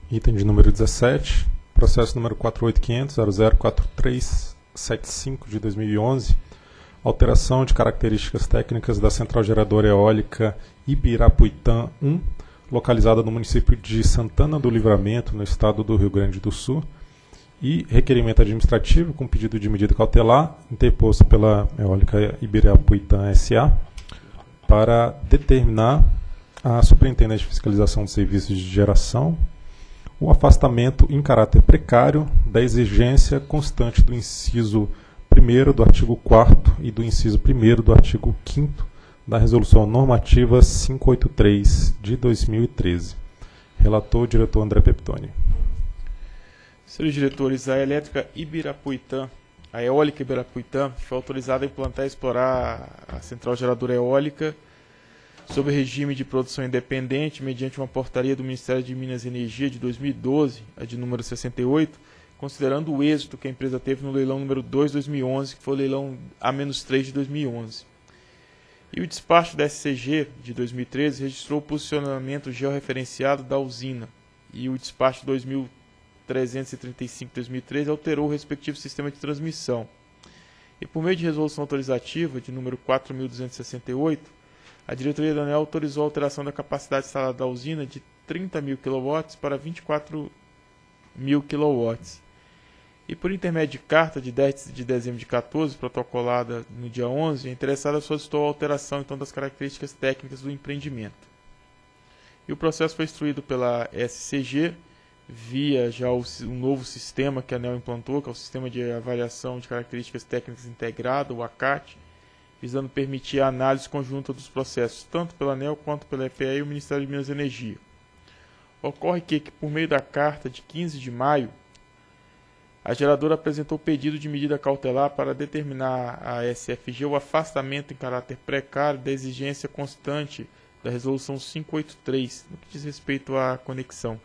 Item de número 17, processo número 48.500.004375 de 2011, alteração de características técnicas da Central Geradora Eólica Ibirapuitã 1, localizada no município de Santana do Livramento, no estado do Rio Grande do Sul, e requerimento administrativo com pedido de medida cautelar interposto pela Eólica Ibirapuitã S.A. para determinar a Superintendente de Fiscalização de Serviços de Geração o afastamento em caráter precário da exigência constante do inciso 1º do artigo 4º e do inciso 1º do artigo 5º da Resolução Normativa 583 de 2013. Relator, diretor André Peptoni. Senhores diretores, a elétrica Ibirapuitã, a eólica Ibirapuitã, foi autorizada a implantar e explorar a central geradora eólica sob regime de produção independente, mediante uma portaria do Ministério de Minas e Energia de 2012, a de número 68, considerando o êxito que a empresa teve no leilão número 2 de 2011, que foi o leilão A-3 de 2011. E o despacho da SCG de 2013 registrou o posicionamento georreferenciado da usina, e o despacho 2335 de 2013 alterou o respectivo sistema de transmissão. E por meio de resolução autorizativa de número 4.268, a diretoria da ANEEL autorizou a alteração da capacidade instalada da usina de 30.000 kW para 24.000 kW. E por intermédio de carta de 10 de dezembro de 2014, protocolada no dia 11, a interessada solicitou a alteração então, das características técnicas do empreendimento. E o processo foi instruído pela SCG, via já um novo sistema que a ANEEL implantou, que é o Sistema de Avaliação de Características Técnicas Integrado, o ACAT, visando permitir a análise conjunta dos processos, tanto pela ANEEL quanto pela EPE e o Ministério de Minas e Energia. Ocorre que, por meio da carta de 15 de maio, a geradora apresentou pedido de medida cautelar para determinar à SFG o afastamento em caráter precário da exigência constante da Resolução 583, no que diz respeito à conexão.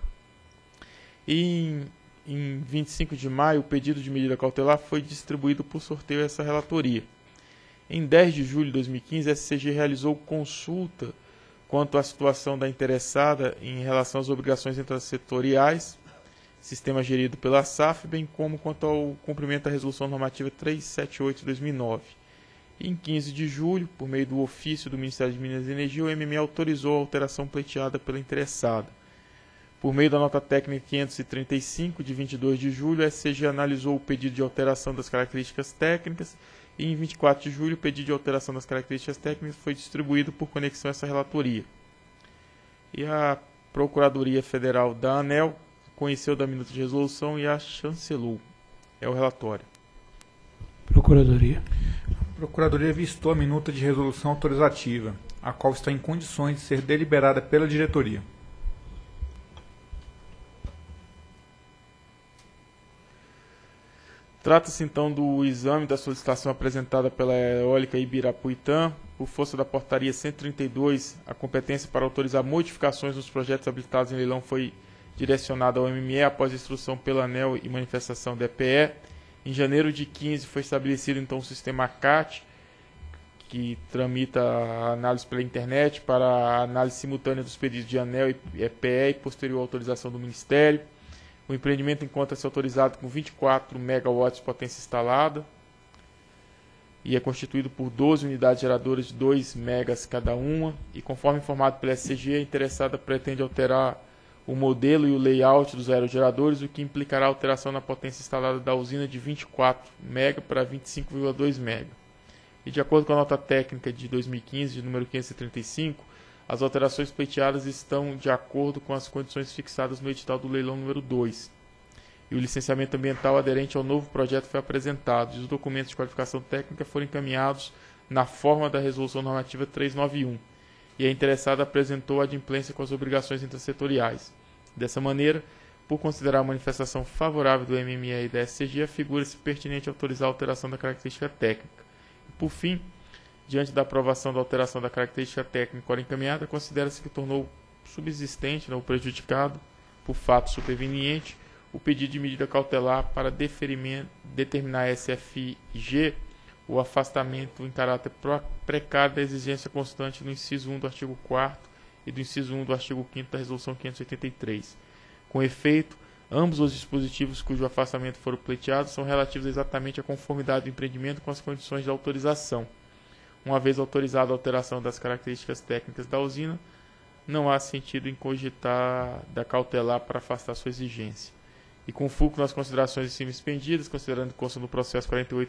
E em 25 de maio, o pedido de medida cautelar foi distribuído por sorteio a essa relatoria. Em 10 de julho de 2015, a SCG realizou consulta quanto à situação da interessada em relação às obrigações intrasetoriais, sistema gerido pela SAF, bem como quanto ao cumprimento da Resolução Normativa 378 de 2009. E em 15 de julho, por meio do ofício do Ministério de Minas e Energia, o MME autorizou a alteração pleiteada pela interessada. Por meio da nota técnica 535, de 22 de julho, a SCG analisou o pedido de alteração das características técnicas e, em 24 de julho, o pedido de alteração das características técnicas foi distribuído por conexão a essa relatoria. E a Procuradoria Federal da ANEEL conheceu da minuta de resolução e a chancelou. É o relatório. Procuradoria. A Procuradoria vistou a minuta de resolução autorizativa, a qual está em condições de ser deliberada pela diretoria. Trata-se então do exame da solicitação apresentada pela Eólica Ibirapuitã. Por força da portaria 132, a competência para autorizar modificações nos projetos habilitados em leilão foi direcionada ao MME após instrução pela ANEEL e manifestação da EPE. Em janeiro de 15 foi estabelecido então o sistema ACAT, que tramita a análise pela internet para a análise simultânea dos pedidos de ANEEL e EPE e posterior autorização do Ministério. O empreendimento encontra-se autorizado com 24 MW de potência instalada e é constituído por 12 unidades geradoras de 2 megas cada uma. E conforme informado pela SCG, a interessada pretende alterar o modelo e o layout dos aerogeradores, o que implicará alteração na potência instalada da usina de 24 MB para 25,2 MB. E de acordo com a nota técnica de 2015, de número 535, as alterações pleiteadas estão de acordo com as condições fixadas no edital do leilão número 2. E o licenciamento ambiental aderente ao novo projeto foi apresentado, e os documentos de qualificação técnica foram encaminhados na forma da Resolução Normativa 391. E a interessada apresentou a adimplência com as obrigações intrasetoriais. Dessa maneira, por considerar a manifestação favorável do MME e da SCG, afigura-se pertinente autorizar a alteração da característica técnica. E, por fim, diante da aprovação da alteração da característica técnica ora encaminhada, considera-se que tornou subsistente ou prejudicado, por fato superveniente, o pedido de medida cautelar para determinar a SFG o afastamento em caráter precário da exigência constante do inciso 1 do artigo 4º e do inciso 1 do artigo 5º da Resolução 583. Com efeito, ambos os dispositivos cujo afastamento foram pleiteados são relativos exatamente à conformidade do empreendimento com as condições de autorização. Uma vez autorizada a alteração das características técnicas da usina, não há sentido em cogitar da cautelar para afastar sua exigência. E com foco nas considerações em cima expendidas, considerando que consta no processo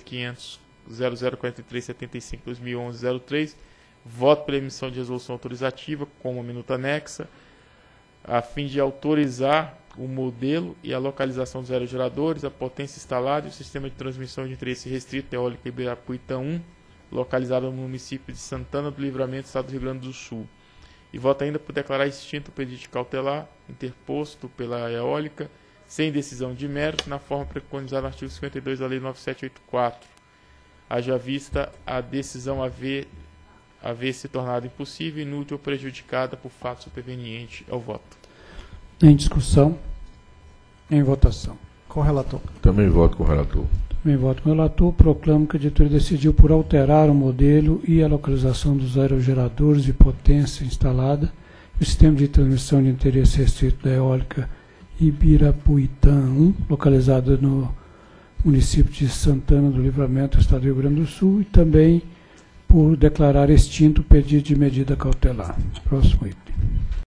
48.500.004375/2011-03, voto pela emissão de resolução autorizativa com uma minuta anexa, a fim de autorizar o modelo e a localização dos aerogeradores, a potência instalada e o sistema de transmissão de interesse restrito eólica Ibirapuitã 1, localizado no município de Santana do Livramento, estado do Rio Grande do Sul. E voto ainda por declarar extinto o pedido de cautelar interposto pela eólica, sem decisão de mérito, na forma preconizada no artigo 52 da Lei 9784. Haja vista a decisão haver se tornado impossível, inútil ou prejudicada por fato superveniente ao voto. Em discussão, em votação. Com o relator. Também voto com o relator. Também voto com o relator. Proclamo que a diretoria decidiu por alterar o modelo e a localização dos aerogeradores de potência instalada e o sistema de transmissão de interesse restrito da eólica Ibirapuitã 1, localizada no município de Santana do Livramento, estado do Rio Grande do Sul, e também por declarar extinto o pedido de medida cautelar. Próximo item.